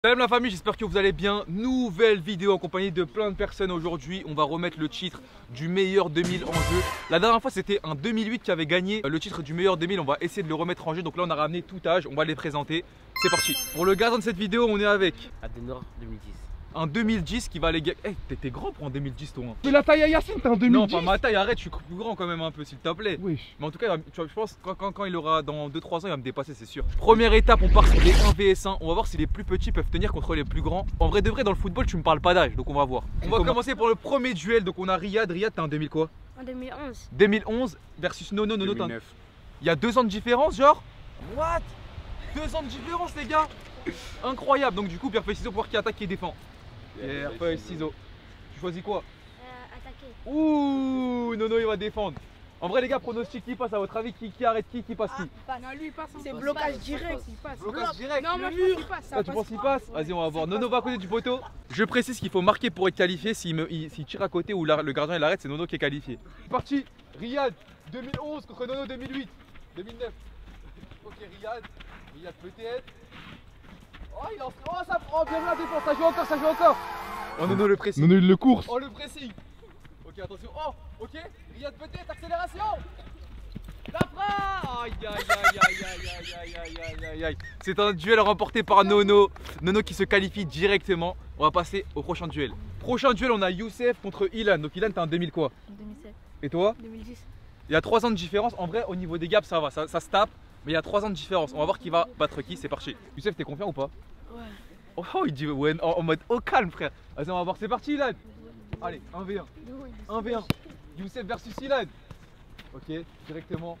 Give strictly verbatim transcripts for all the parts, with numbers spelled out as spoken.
Salut la famille, j'espère que vous allez bien. Nouvelle vidéo en compagnie de plein de personnes. Aujourd'hui on va remettre le titre du meilleur deux mille en jeu. La dernière fois c'était un deux mille huit qui avait gagné le titre du meilleur deux mille. On va essayer de le remettre en jeu. Donc là on a ramené tout âge, on va les présenter. C'est parti. Pour le gardien de cette vidéo on est avec Adenor deux mille dix. un deux mille dix qui va aller gagner. Hey, t'étais grand pour un deux mille dix toi hein. Mais la taille à Yacine, t'es un deux mille dix. Non, pas ma taille, arrête, je suis plus grand quand même un peu s'il te plaît. Oui. Mais en tout cas, tu vois, je pense que quand, quand, quand il aura dans deux trois ans, il va me dépasser, c'est sûr. Première étape, on part sur les un vs un. On va voir si les plus petits peuvent tenir contre les plus grands. En vrai de vrai, dans le football, tu me parles pas d'âge, donc on va voir. On va commencer pour le premier duel. Donc on a Riyad. Riyad, t'es un deux mille quoi? En deux mille onze. deux mille onze versus Nono. Nono, deux mille neuf. il y a deux ans de différence, genre? What? Deux ans de différence, les gars? Incroyable. Donc du coup, pierre feuille ciseaux pour voir qui attaque, qui défend. Pierre feuille ciseaux. Tu choisis quoi? Euh, attaqué. Ouh, Nono il va défendre. En vrai les gars, pronostic qui passe à votre avis, qui, qui arrête qui, qui passe qui? Ah, non, lui il passe. C'est blocage direct. Il passe. Blocage direct. Non, moi je pense qu'il passe. ça Ah, tu passe penses qu'il pas. passe? Vas-y, on va voir. Nono va à côté du poteau. Je précise qu'il faut marquer pour être qualifié. S'il me- il- s'il tire à côté ou la- le gardien il arrête, c'est Nono qui est qualifié. Parti. Riyad deux mille onze contre Nono deux mille huit. deux mille neuf. Ok, Riyad. Riyad peut-être. Oh, il en oh, ça oh, bien la défense. Ça joue encore, ça joue encore. Oh, Nono le pressing. Nono il le course. Oh, le pressing. Ok, attention. Oh, ok. Riyad peut-être, accélération. La frappe. Aïe, aïe, aïe, aïe, aïe, aïe, aïe, aïe, aïe, aïe. C'est un duel remporté par Nono. Nono qui se qualifie directement. On va passer au prochain duel. Prochain duel, on a Youssef contre Ilan. Donc Ilan, t'es un deux mille quoi? deux mille sept. Et toi? deux mille dix. Il y a trois ans de différence. En vrai, au niveau des gaps, ça va, ça, ça se tape. Mais il y a trois ans de différence. On va voir qui va battre qui. C'est parti. Youssef, t'es confiant ou pas? Ouais. Oh, oh, il dit ouais, en, en mode au calme, frère. Vas-y, on va voir. C'est parti, Ilan. Allez, un v un. un v un. Youssef versus Ilan. Ok, directement.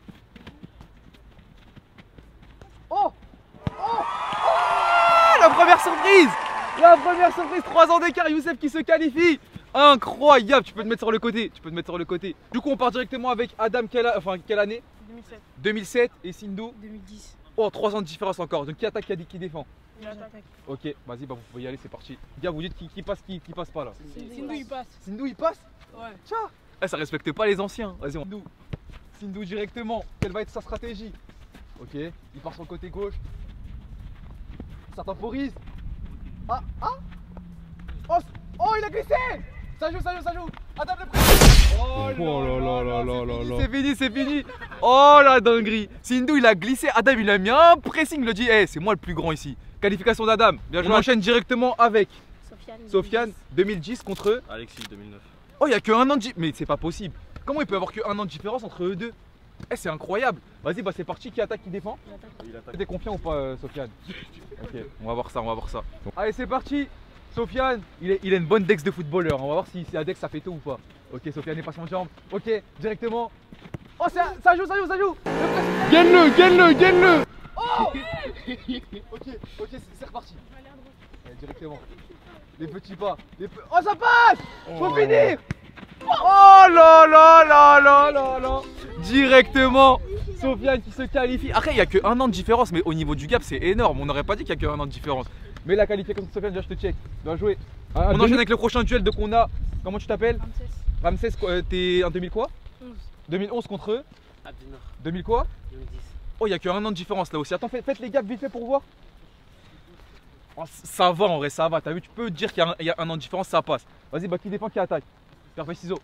Oh, oh, oh, la première surprise. La première surprise, trois ans d'écart, Youssef qui se qualifie. Incroyable, tu peux te mettre sur le côté, tu peux te mettre sur le côté. Du coup, on part directement avec Adam, quelle, a- enfin, quelle année? deux mille sept. deux mille sept et Sindou. deux mille dix. Oh, trois ans de différence encore. Donc qui attaque, qui, qui défend? Il attaque. Ok, vas-y, bah vous pouvez y aller, c'est parti. Les gars, vous dites qui, qui passe, qui, qui passe pas là? Sindou il passe. Sindou il passe? Ouais. Tiens, eh, ça respecte pas les anciens. Vas-y, on... Sindou. Sindou directement. Quelle va être sa stratégie? Ok, il part sur le côté gauche. Ça temporise. Ah, ah. Oh, oh, il a glissé. Ça joue, ça joue, ça joue. Adam le prend. Oh Oh là là là là là là. C'est fini, c'est fini. Oh la dinguerie. Sindou il a glissé. Adam il a mis un pressing. Il a dit, hey, c'est moi le plus grand ici. Qualification d'Adam. Bien joué. On enchaîne directement avec Sofiane. Sofiane deux mille dix contre. Alexis deux mille neuf. Oh, il y a que un an de di- mais c'est pas possible. Comment il peut y avoir que un an de différence entre eux deux? Eh, c'est incroyable. Vas-y, bah c'est parti. Qui attaque, qui défend? Il attaque. T'es confiant ou pas, euh, Sofiane? Ok, on va voir ça, on va voir ça. Allez, c'est parti. Sofiane, il, est- il a une bonne dex de footballeur. On va voir si, si la dex ça fait tout ou pas. Ok, Sofiane est pas son jambe. Ok, directement. Oh, ça, ça joue, ça joue, ça joue. Le pressing. Gagne-le, gagne-le, gagne-le. Oh. Ok, ok, c'est c'est reparti. Allez, directement. Les petits pas. Les pe- Oh, ça passe. Faut Oh. finir. Oh là là là là là là. Directement, Sofiane qui se qualifie. Après, il n'y a que un an de différence, mais au niveau du gap, c'est énorme. On n'aurait pas dit qu'il y a que un an de différence. Mais la qualification de Sofiane, déjà, je te check. Bien joué. Ah, On deux- enchaîne avec le prochain duel. Donc, on a. Comment tu t'appelles? Ramsès. Ramsès, quoi, euh, t'es un deux mille quoi? onze. deux mille onze contre eux. Adenor deux mille quoi? deux mille dix. Oh, il n'y a que un an de différence là aussi. Attends, faites, faites les gaps vite fait pour voir. Oh, c- ça va en vrai, ça va. T'as vu, tu peux dire qu'il y, a un- il y a un an de différence, ça passe. Vas-y, bah qui défend, qui attaque? Pierre feuille ciseaux.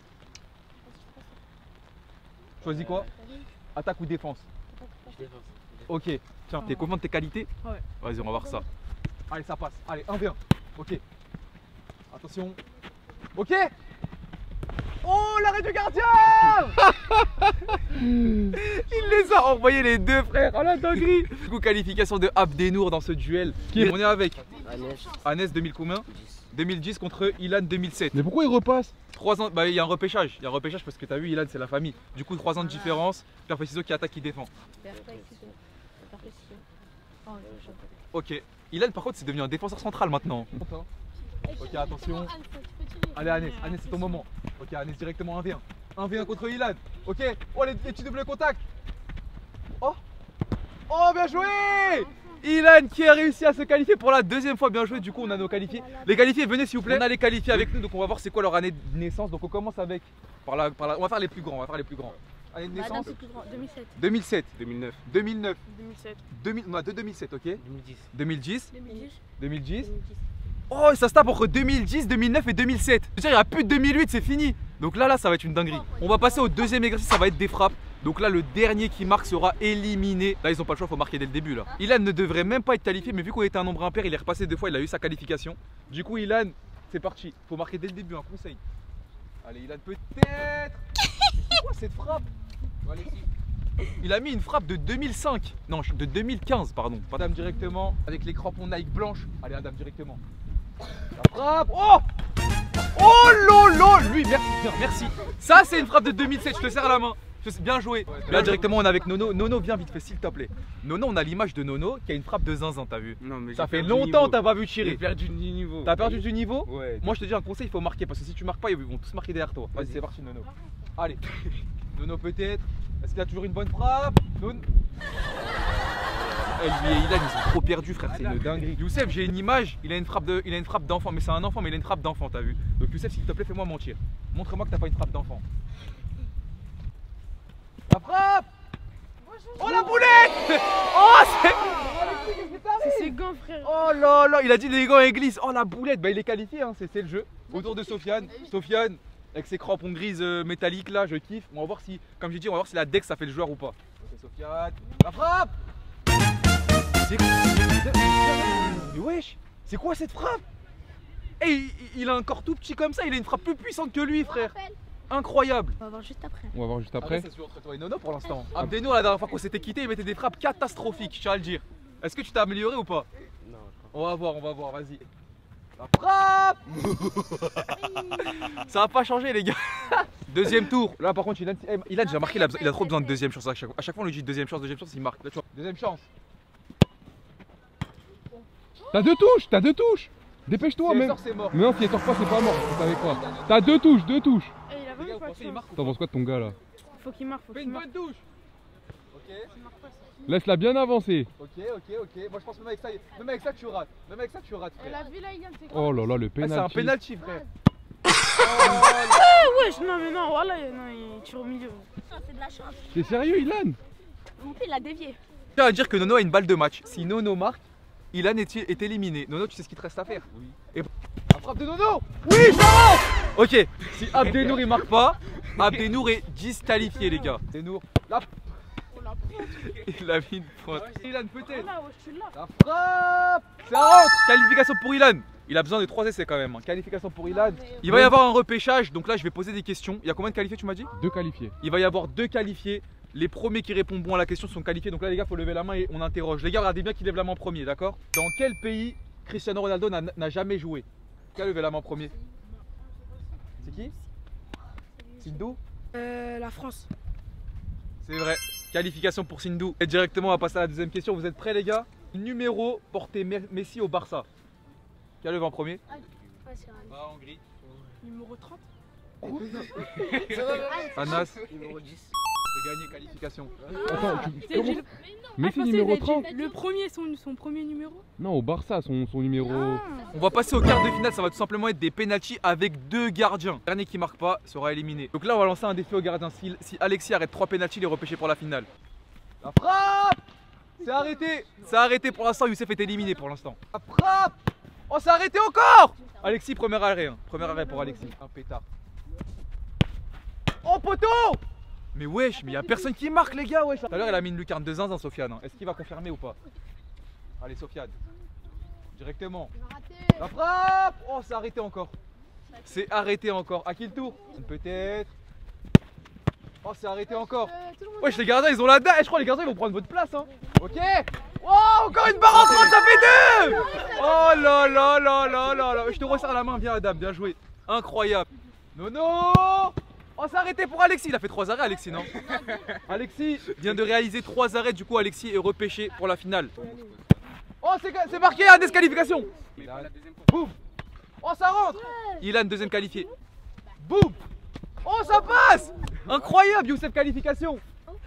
Choisis quoi? Attaque ou défense? Je défense. Ok, tiens, t'es confiant de tes qualités? Ouais. Vas-y, on va voir ça. Allez, ça passe. Allez, un v un. Ok. Attention. Ok. Oh, l'arrêt du gardien. Il les a envoyés les deux frères. Oh la dinguerie. Du coup, qualification de Abdenour dans ce duel. Qui est- On est avec Agnès Anes deux mille combien? dix. deux mille dix contre Ilan deux mille sept. Mais pourquoi il repasse? trois ans, bah il y a un repêchage. Il y a un repêchage parce que t'as vu, Ilan c'est la famille. Du coup, trois ans de différence. Pierre feuille ciseaux qui attaque, qui défend. Perfect. Perfect. Oh, je chante. Ok. Ilan par contre c'est devenu un défenseur central maintenant. Ok, attention. Allez Anes, Anes c'est ton moment. Ok, Anes directement un v un. un v un contre Ilan. Ok. Oh les, les petits double contact. Oh. Oh bien joué. Ilan qui a réussi à se qualifier pour la deuxième fois. Bien joué, du coup on a nos qualifiés. Les qualifiés, venez s'il vous plaît. On a les qualifiés avec nous, donc on va voir c'est quoi leur année de naissance. Donc on commence avec par la, par la- on va faire les plus grands, on va faire les plus grands. Année de Bah, Adam, naissance c'est plus grand. deux mille sept. deux mille sept, deux mille neuf. deux mille neuf, deux mille sept. deux mille, on a deux deux mille sept, ok. deux mille dix. deux mille dix, deux mille dix. deux mille dix. deux mille dix. Oh, ça se tape entre deux mille dix, deux mille neuf et deux mille sept. Je veux dire, il n'y a plus de deux mille huit, c'est fini. Donc là, là, ça va être une dinguerie. On va passer au deuxième exercice, ça va être des frappes. Donc là, le dernier qui marque sera éliminé. Là, ils ont pas le choix, il faut marquer dès le début là. Ilan ne devrait même pas être qualifié, mais vu qu'on était un nombre impair, il est repassé deux fois, il a eu sa qualification. Du coup, Ilan, c'est parti. Faut marquer dès le début, un conseil. Allez, Ilan, peut-être. C'est quoi cette frappe? Alexis. Il a mis une frappe de deux mille cinq. Non, de deux mille quinze, pardon. Adam directement, avec les crampons Nike blanches. Allez, Adam directement. La frappe. Oh! Oh lolo! Lui, merci, bien, merci. Ça, c'est une frappe de deux mille sept, je te serre la main. Bien joué. Là, directement, on est avec Nono. Nono, viens vite fait, s'il te plaît. Nono, on a l'image de Nono qui a une frappe de zinzin, t'as vu? Non, mais Ça j'ai fait perdu longtemps niveau. que t'as pas vu tirer. J'ai perdu du niveau. T'as perdu du niveau? Ouais. Moi, je te dis un conseil, il faut marquer parce que si tu marques pas, ils vont tous marquer derrière toi. Vas-y, Vas-y. c'est parti, Nono. Allez. Nono, peut-être. Est-ce qu'il a toujours une bonne frappe? Nono. Eh, lui et Ilan, ils sont trop perdus, frère, c'est une dinguerie. Youssef, j'ai une image, il a une frappe de, il a une frappe d'enfant, mais c'est un enfant, mais il a une frappe d'enfant, t'as vu? Donc Youssef, s'il te plaît, fais-moi mentir. Montre-moi que t'as pas une frappe d'enfant. La frappe! Oh la boulette! Oh c'est... C'est ses gants, frère. Oh là là, il a dit les gants et glisse. Oh la boulette, bah il est qualifié, hein. c'est, c'est le jeu. Autour de Sofiane. Sofiane, avec ses crampons grises euh, métalliques là, je kiffe. On va voir si, comme j'ai dit, on va voir si la deck ça fait le joueur ou pas. C'est Sofiane. La frappe! C'est quoi? Mais wesh, c'est quoi cette frappe? Et il, il a un corps tout petit comme ça, il a une frappe plus puissante que lui, frère. Incroyable. On va voir juste après. On va voir juste après. Après, ça se joue entre toi et Nono pour l'instant. Abdenour, la dernière fois qu'on s'était quitté, il mettait des frappes catastrophiques, je tiens à le dire. Est-ce que tu t'es amélioré ou pas? Non, je crois On va voir, on va voir, vas-y. La frappe. Ça va pas changer, les gars. Deuxième tour. Là, par contre, il a, il a déjà marqué, il a, il a trop besoin de deuxième chance à chaque fois. À chaque fois, on lui dit deuxième chance, deuxième chance, il marque. Là, tu vois, deuxième chance. T'as deux touches, t'as deux touches. Dépêche-toi, Si elle même. sort, c'est mort. Mais non, si elle sort pas, c'est pas mort. Vous savez quoi? T'as deux touches, deux touches. Eh, il a Les vraiment gars, vous pas de pensez, il chance. marque ou T'en pas? penses quoi de ton gars là? Faut qu'il marque, faut Fais qu'il une marque. bonne touche. Ok, Laisse-la bien avancer. ok, ok, ok. Moi, je pense même avec ça, même avec ça, tu rates. Même avec ça, tu rates, Elle frère. a vu là, Yann, c'est Oh là là, le Ah, c'est pénalty. un penalty, frère. Wesh, non, mais non, voilà, non, il tire au milieu. C'est de la chance. T'es sérieux, Ilan? Mon père, il a dévié. Je tiens à dire que Nono a une balle de match. Si Nono marque, Ilan est, est éliminé. Nono, tu sais ce qu'il te reste à faire? Oui. Et la frappe de Nono. Oui, ça rentre. Ok, si Abdenour il marque pas, Abdenour est disqualifié, les gars. Abdenour, la... Oh la pointe. il a mis une pointe. Ilan peut-être. Là, wesh, tu l'as. La frappe. Ça rentre. Qualification pour Ilan. Il a besoin de trois essais quand même. hein. Qualification pour Ilan. Il va y avoir un repêchage. Donc là, je vais poser des questions. Il y a combien de qualifiés, tu m'as dit? Deux qualifiés. Il va y avoir deux qualifiés. Les premiers qui répondent bon à la question sont qualifiés. Donc là, les gars, faut lever la main et on interroge. Les gars, regardez bien qui lève la main en premier, d'accord? Dans quel pays Cristiano Ronaldo n'a n'a jamais joué? Qui a levé la main en premier? C'est qui? Sindou? Euh, la France. C'est vrai. Qualification pour Sindou. Et directement, on va passer à la deuxième question. Vous êtes prêts, les gars? Numéro porté Messi au Barça. Qui a levé en premier? Bah, en gris. Numéro trente. Anas, Numéro dix. c'est gagné qualification. Attends, tu, J'ai comment dit le- Messi Ah, je numéro pensais, il a trente? dit Le premier, son, son premier numéro. Non, au Barça, son, son numéro. Ah. On va passer au quart de finale, ça va tout simplement être des pénaltys avec deux gardiens. Le dernier qui marque pas sera éliminé. Donc là, on va lancer un défi aux gardiens. Si, si Alexis arrête trois pénaltys, il est repêché pour la finale. La frappe! C'est arrêté! C'est arrêté pour l'instant, Youssef est éliminé pour l'instant. La frappe! Oh, c'est arrêté encore! Alexis, premier arrêt. Hein. Premier arrêt pour Alexis. Un pétard. Oh, poteau! Mais wesh, mais y a personne qui marque, les gars, wesh. Tout à l'heure, elle a mis une lucarne de zinzin, Sofiane. hein. Est-ce qu'il va confirmer ou pas? Allez, Sofiane. Directement. La frappe! Oh, c'est arrêté encore. C'est arrêté encore. À qui le tour? Peut-être. Oh, c'est arrêté encore. Wesh, les gardiens, ils ont la dalle. Eh, je crois que les gardiens, ils vont prendre votre place. Hein. Ok. Oh, encore une barre en trente, ça fait deux! Oh là là là là là là. Je te resserre la main. Bien, Adam, bien joué. Incroyable. Nono! Oh, c'est arrêté pour Alexis. Il a fait trois arrêts, Alexis, non? Alexis vient de réaliser trois arrêts. Du coup, Alexis est repêché pour la finale. Oh, c'est c'est marqué à disqualification. Boum. Oh, ça rentre. Ilan, deuxième qualifié. Boum. Oh, ça passe. Incroyable, Youssef, qualification.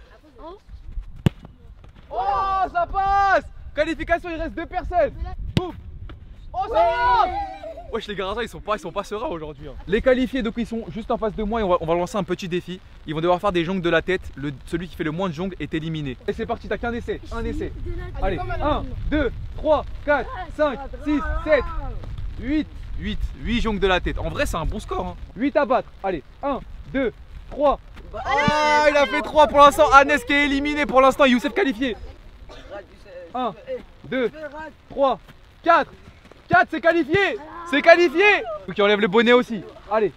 Oh, ça passe. Qualification, il reste deux personnes. Boum. Oh, ça rentre. Wesh les garçons ils sont pas, ils sont pas sereins aujourd'hui. Hein. Les qualifiés donc ils sont juste en face de moi et on va, on va lancer un petit défi. Ils vont devoir faire des jongles de la tête. Le, celui qui fait le moins de jongles est éliminé. Et c'est parti, t'as qu'un essai, un essai. Allez, un, deux, trois, quatre, cinq, six, sept, huit, huit, huit jongles de la tête. En vrai c'est un bon score. Hein. huit à battre. Allez, un, deux, trois. Ah il a fait trois pour l'instant. Ahnès qui est éliminé pour l'instant. Youssef qualifié. un, deux, trois, quatre. quatre, c'est qualifié. C'est qualifié. Donc il enlève le bonnet aussi. Allez.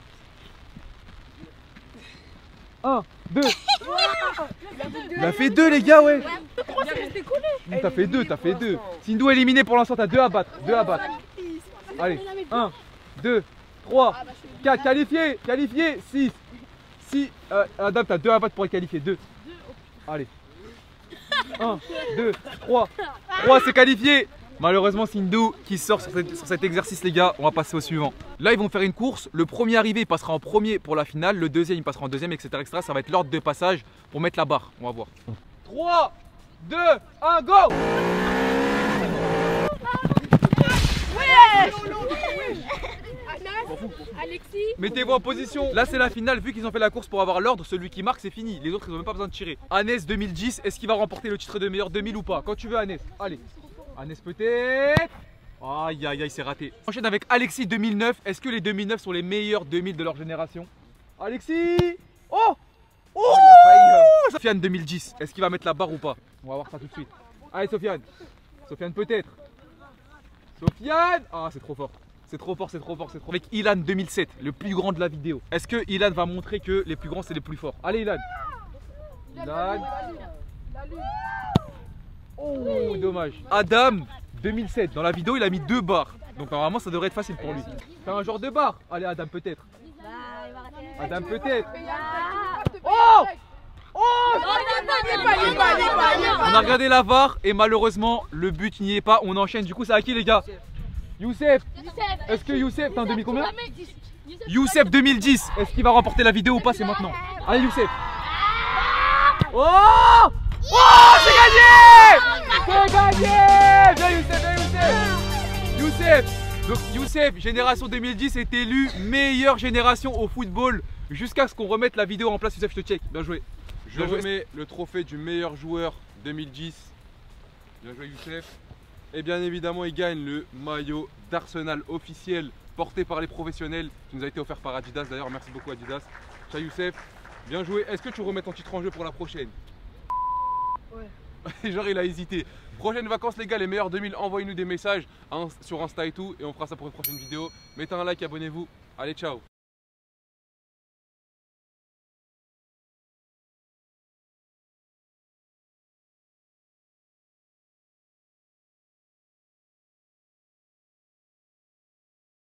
un, deux. Il a fait deux les gars ouais. T'as fait deux, t'as fait deux. Sindou éliminé pour l'instant, t'as deux à battre. deux à battre. Allez. un, deux, trois, quatre. Qualifié. Qualifié. six. six. Euh, Adam, t'as deux à battre pour être qualifié. deux. Allez. un, deux, trois. trois, c'est qualifié. Malheureusement Sindou qui sort sur, cette, sur cet exercice les gars, on va passer au suivant. Là ils vont faire une course, le premier arrivé il passera en premier pour la finale, le deuxième il passera en deuxième, etc, et cetera. Ça va être l'ordre de passage pour mettre la barre, on va voir. trois, deux, un, go. Alexis. Mettez-vous en position. Là c'est la finale, vu qu'ils ont fait la course pour avoir l'ordre, celui qui marque c'est fini. Les autres ils ont même pas besoin de tirer. Ahnès deux mille dix, est-ce qu'il va remporter le titre de meilleur deux mille ou pas? Quand tu veux Ahnès, allez. Ahnès peut-être. Aïe aïe aïe c'est raté. On enchaîne avec Alexis deux mille neuf. Est-ce que les deux mille neuf sont les meilleurs deux mille de leur génération? Alexis. Oh. Oh, Sofiane deux mille dix. Est-ce qu'il va mettre la barre ou pas? On va voir ça tout de suite. Allez Sofiane. Sofiane peut-être. Sofiane. Ah c'est trop fort. C'est trop fort, c'est trop fort, c'est trop fort. Avec Ilan deux mille sept, le plus grand de la vidéo. Est-ce que Ilan va montrer que les plus grands c'est les plus forts? Allez Ilan. Ilan. Oh, dommage. Adam, deux mille sept, dans la vidéo il a mis deux barres. Donc normalement ça devrait être facile pour lui. Fais un genre de barre. Allez Adam peut-être. Adam peut-être. Oh. Oh. On a regardé la V A R et malheureusement le but n'y est pas. On enchaîne, du coup c'est à qui les gars? Youssef. Est-ce que Youssef, t'as un deux mille combien? Youssef deux mille dix. Est-ce qu'il va remporter la vidéo ou pas? C'est maintenant. Allez Youssef. Oh. Oh, c'est gagné! C'est gagné! Viens Youssef, viens Youssef! Youssef! Donc Youssef, génération deux mille dix est élu meilleure génération au football jusqu'à ce qu'on remette la vidéo en place. Youssef, je te check. Bien joué. Je remets le trophée du meilleur joueur deux mille dix. Bien joué Youssef. Et bien évidemment, il gagne le maillot d'Arsenal officiel porté par les professionnels qui nous a été offert par Adidas. D'ailleurs, merci beaucoup Adidas. Ciao Youssef. Bien joué. Est-ce que tu remets ton titre en jeu pour la prochaine? Ouais. Genre il a hésité. Prochaines vacances les gars, les meilleurs deux mille, envoyez-nous des messages sur Insta et tout et on fera ça pour une prochaine vidéo. Mettez un like, abonnez-vous. Allez ciao.